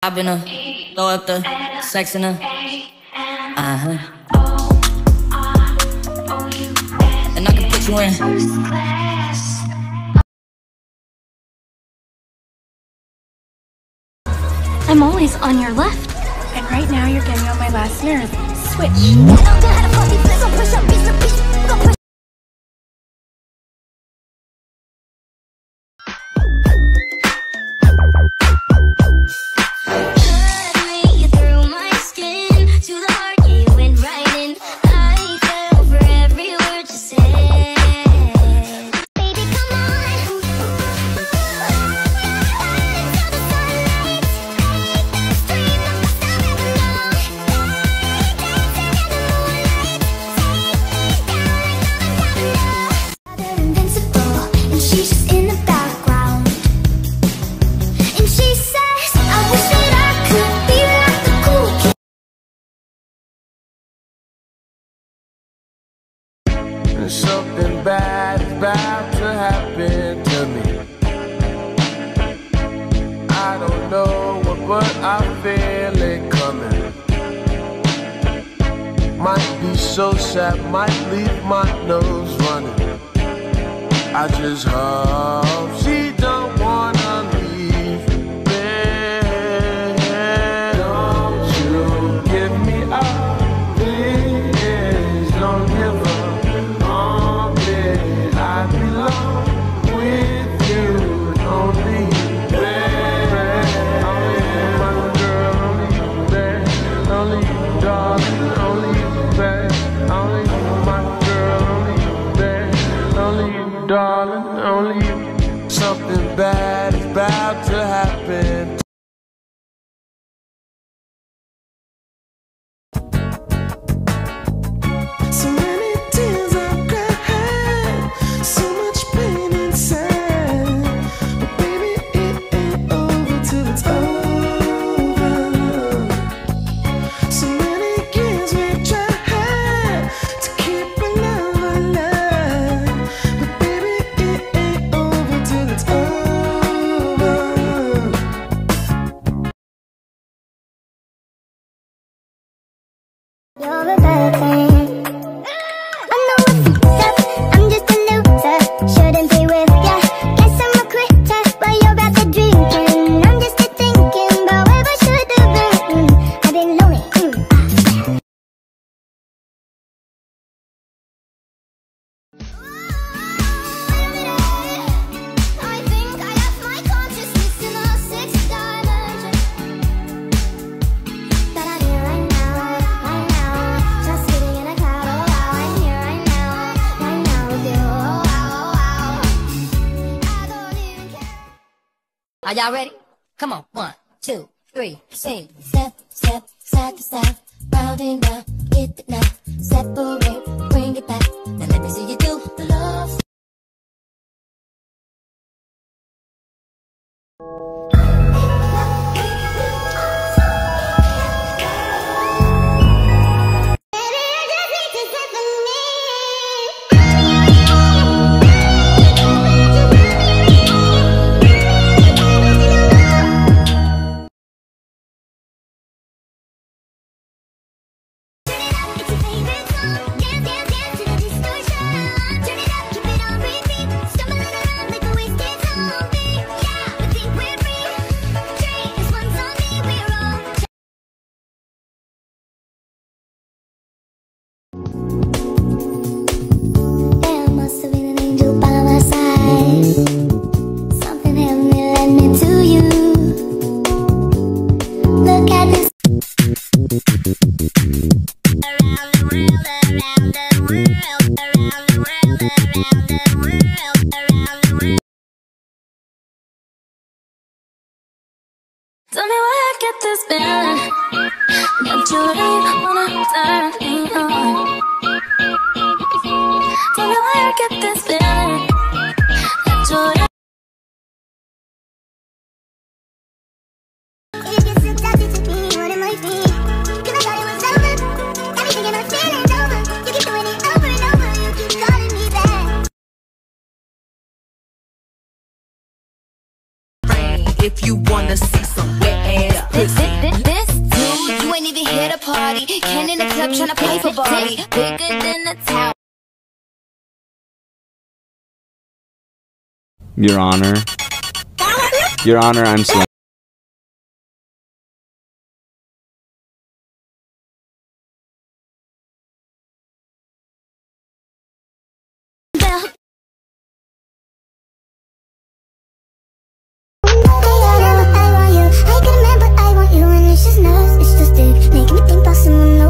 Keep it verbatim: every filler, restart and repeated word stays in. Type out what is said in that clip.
I've been a throw up the sex in a uh-huh. And I can put you in. I'm always on your left. And right now you're getting on my last nerve. Switch. Something bad is about to happen to me. I don't know what, but I feel it coming. Might be so sad, might leave my nose running. I just hope she don't wanna leave me. Don't you give me up, please. Don't give up. I belong with you, only you, baby. Only you, my girl, only you, baby. Only you, darling, only you, baby. Only you, my girl, only you, baby. Only you, darling, only you. Something bad is about to happen. You're a bad thing. I know what's up, I'm just a loser. Shouldn't be with ya. Guess I'm a quitter while you're out there drinking. I'm just a thinking about where I should have been. I've been lonely. Mm. I think I left my consciousness in a sixth dimension. But I'm here right now. Are y'all ready? Come on, one, two, three, sing. Step, step, side to side, round and round, hit it now. Separate, bring it back. Now let me see you do the love. Tell me why I get this feeling that you ain't wanna turn me on. Tell me why I get this feeling that you ain't. It gets so toxic to me, what am I feeling? Cause I thought it was over. Got me thinking our feelings over. You keep doing it over and over, you keep calling me back. If you wanna see some wet ass this, this, this dude, you ain't even hit a party. Ken in the club tryna play for Barbie. Bigger than a tower. Your Honor. Your Honor, I'm sorry. I want you, I get mad but I want you, and it's just nerves, it's just dick, making me think about someone